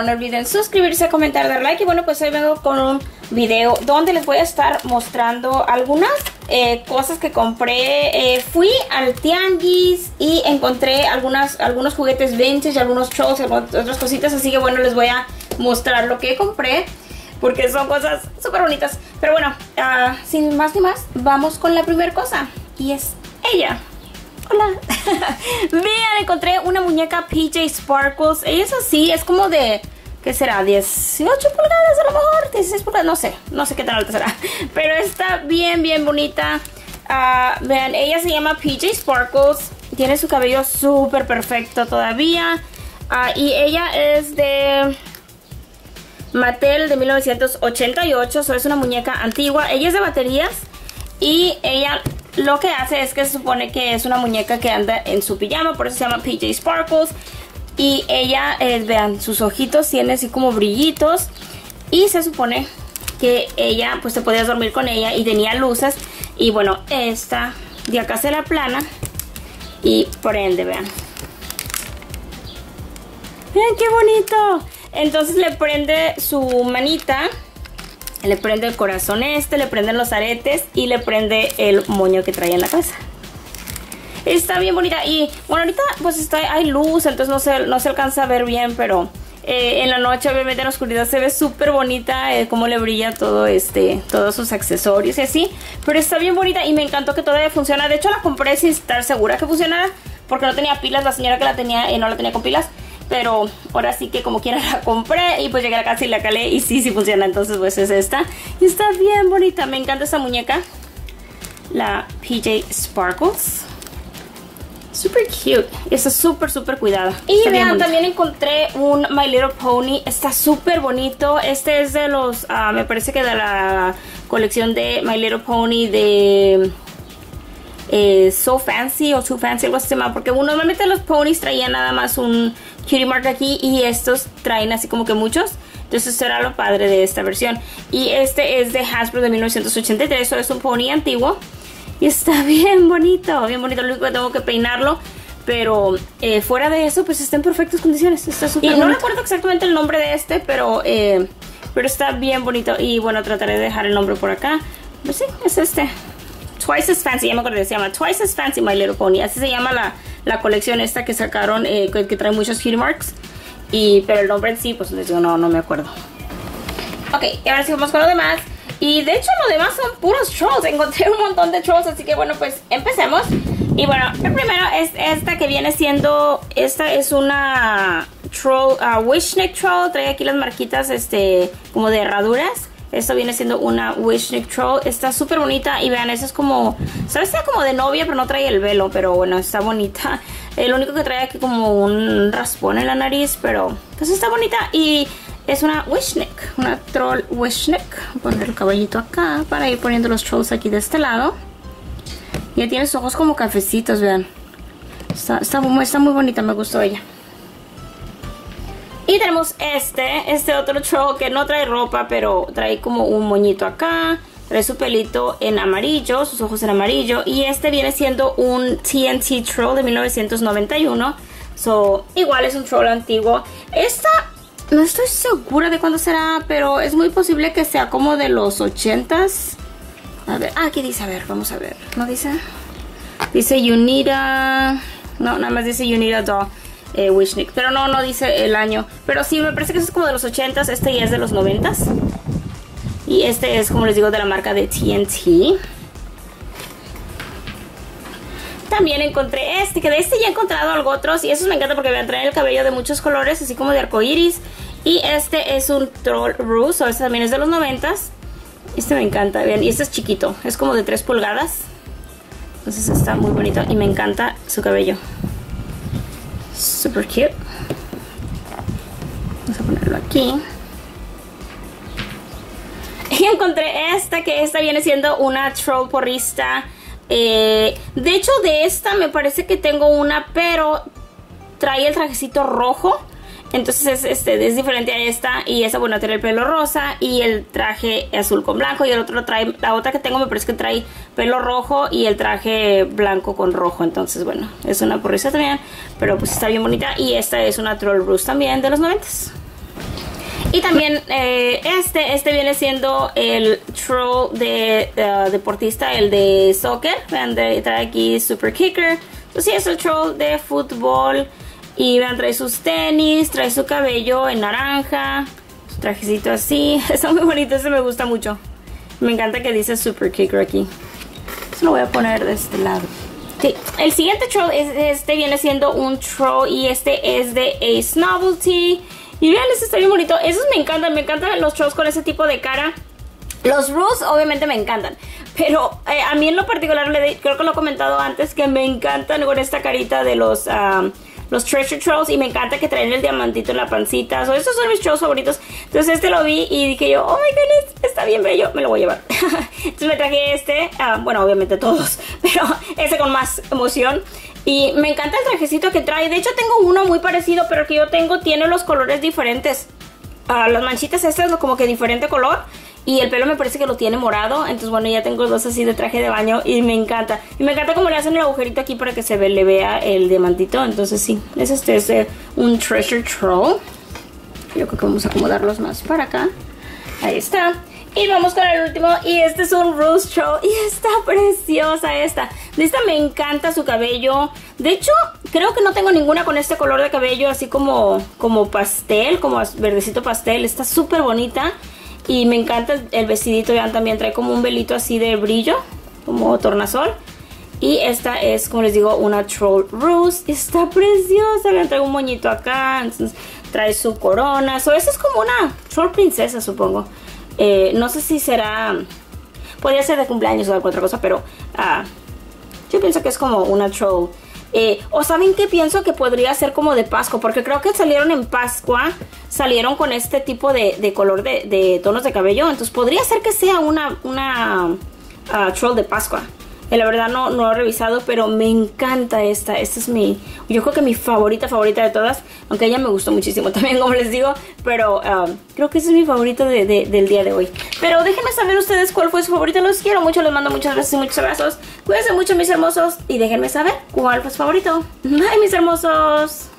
favor no olviden suscribirse, comentar, dar like. Y bueno, pues hoy vengo con un video donde les voy a estar mostrando algunas cosas que compré. Fui al tianguis y encontré algunos juguetes vintage, algunos trolls, otras cositas. Así que bueno, les voy a mostrar lo que compré, porque son cosas súper bonitas. Pero bueno, sin más ni más, vamos con la primera cosa. Y es ella. Hola. Vean, encontré una muñeca PJ Sparkles. Ella es así, es como de, ¿qué será? 18 pulgadas a lo mejor, 16 pulgadas, no sé qué tan alta será. Pero está bien bonita. Vean, ella se llama PJ Sparkles. Tiene su cabello súper perfecto todavía. Y ella es de Mattel de 1988. So es una muñeca antigua. Ella es de baterías. Y ella lo que hace es que se supone que es una muñeca que anda en su pijama. Por eso se llama PJ Sparkles. Y ella, vean, sus ojitos tiene así como brillitos. Y se supone que ella, pues te podías dormir con ella y tenía luces. Y bueno, esta de acá se la plana y prende, vean. Vean qué bonito. Entonces le prende su manita, le prende el corazón le prenden los aretes y le prende el moño que trae en la cabeza. Está bien bonita. Y bueno, ahorita pues hay luz, entonces no se alcanza a ver bien, pero en la noche, obviamente en la oscuridad, se ve súper bonita cómo le brilla todo todos sus accesorios y así. Pero está bien bonita y me encantó que todavía funciona. De hecho la compré sin estar segura que funcionara, porque no tenía pilas. La señora que la tenía no la tenía con pilas. Pero ahora sí que como quiera la compré y pues llegué a la casa y la calé y sí funciona. Entonces pues es esta. Y está bien bonita. Me encanta esta muñeca. La PJ Sparkles. Super cute. Está súper cuidada. Y vean, también encontré un My Little Pony. Está súper bonito. Este es de los, me parece que de la colección de My Little Pony de So Fancy o Too Fancy, algo así se llama. Porque normalmente los ponies traían nada más un cutie mark aquí y estos traen así como que muchos. Entonces será lo padre de esta versión. Y este es de Hasbro de 1983. So es un pony antiguo. Y está bien bonito, bien bonito. Lo único que tengo que peinarlo. Pero fuera de eso, pues está en perfectas condiciones. Está súper bonito. No recuerdo exactamente el nombre de este, pero está bien bonito. Y bueno, trataré de dejar el nombre por acá. Pues sí, es este. Twice as Fancy, ya me acordé, se llama Twice as Fancy My Little Pony. Así se llama la colección esta que sacaron, que trae muchos cutie marks. Pero el nombre en sí, pues les digo, no me acuerdo. Ok, y ahora sí vamos con lo demás. Y de hecho lo demás son puros trolls. Encontré un montón de trolls, así que bueno, pues empecemos. Y bueno, el primero es esta que viene siendo, esta es una troll, Wishneck Troll. Trae aquí las marquitas como de herraduras. Esto viene siendo una Wishneck Troll. Está súper bonita. Y vean, esa es como, ¿sabes? Está como de novia, pero no trae el velo. Pero bueno, está bonita. Lo único que trae aquí como un raspón en la nariz. Pero pues está bonita. Y es una Wishneck. Una Troll Wishneck. Voy a poner el caballito acá para ir poniendo los trolls aquí de este lado. Y tiene sus ojos como cafecitos, vean. Está muy bonita, me gustó ella. Y tenemos este otro troll que no trae ropa, pero trae como un moñito acá. Trae su pelito en amarillo, sus ojos en amarillo. Y este viene siendo un TNT Troll de 1991. So, igual es un troll antiguo. Esta, no estoy segura de cuándo será, pero es muy posible que sea como de los 80s. A ver, aquí dice, a ver, vamos a ver. ¿No dice? Dice Unida. No, nada más dice Unida Doll. Wishneck, pero no dice el año. Pero sí, me parece que es como de los 80s. Este ya es de los 90s. Y este es, como les digo, de la marca de TNT. También encontré que de este ya he encontrado algo otros. Y esos me encanta porque me traen el cabello de muchos colores, así como de arcoiris. Y este es un Troll Ruse. Este también es de los 90s. Este me encanta, vean, y este es chiquito. Es como de 3 pulgadas. Entonces está muy bonito y me encanta su cabello. Super cute. Vamos a ponerlo aquí. Y encontré que esta viene siendo una troll porrista. De hecho, de esta me parece que tengo una, pero trae el trajecito rojo. Entonces es diferente a esta. Y esa, bueno, tiene el pelo rosa y el traje azul con blanco. Y el otro trae, la otra que tengo me parece que trae pelo rojo y el traje blanco con rojo. Entonces, bueno, es una porrista también, pero pues está bien bonita. Y esta es una Troll Ruse también de los 90s. Y también este viene siendo el troll de deportista, el de soccer. Vean, trae aquí Super Kicker. Entonces sí, es el troll de fútbol. Y vean, trae sus tenis, trae su cabello en naranja, su trajecito así. Está muy bonito, ese me gusta mucho. Me encanta que dice Super Kicker aquí. Eso lo voy a poner de este lado. Sí. El siguiente troll viene siendo un troll y este es de Ace Novelty. Y vean, este está bien bonito. Esos me encantan los trolls con ese tipo de cara. Los Rules obviamente me encantan, pero a mí en lo particular, creo que lo he comentado antes, que me encantan con esta carita de los Treasure Trolls, y me encanta que traen el diamantito en la pancita. Estos son mis trolls favoritos. Entonces este lo vi y dije yo, oh my goodness, está bien bello, me lo voy a llevar. Entonces me traje bueno, obviamente todos, pero este con más emoción. Y me encanta el trajecito que trae. De hecho tengo uno muy parecido, pero el que yo tengo tiene los colores diferentes. Las manchitas estas como que diferente color. Y el pelo me parece que lo tiene morado. Entonces bueno, ya tengo dos así de traje de baño. Y me encanta. Y me encanta cómo le hacen el agujerito aquí para que le vea el diamantito. Entonces sí, es un Treasure Troll. Yo creo que vamos a acomodarlos más para acá. Ahí está. Y vamos con el último. Y este es un Rose Troll. Y está preciosa esta. De esta me encanta su cabello. De hecho, creo que no tengo ninguna con este color de cabello así como pastel, como verdecito pastel. Está súper bonita. Y me encanta el vestidito, vean, también trae como un velito así de brillo, como tornasol. Y esta es, como les digo, una Troll Rose. Está preciosa, vean, trae un moñito acá, entonces trae su corona. Esta es como una Troll princesa, supongo. No sé si será... Podría ser de cumpleaños o alguna otra cosa, pero yo pienso que es como una Troll. O ¿saben qué? Pienso que podría ser como de Pascua, porque creo que salieron en Pascua, salieron con este tipo de color de tonos de cabello. Entonces podría ser que sea una Troll de Pascua. La verdad no lo he revisado, pero me encanta esta. Esta es yo creo que mi favorita de todas. Aunque ella me gustó muchísimo también, como les digo. Pero creo que ese es mi favorito del día de hoy. Pero déjenme saber ustedes cuál fue su favorito. Los quiero mucho, les mando muchas besos y muchos abrazos. Cuídense mucho, mis hermosos. Y déjenme saber cuál fue su favorito. Bye, mis hermosos.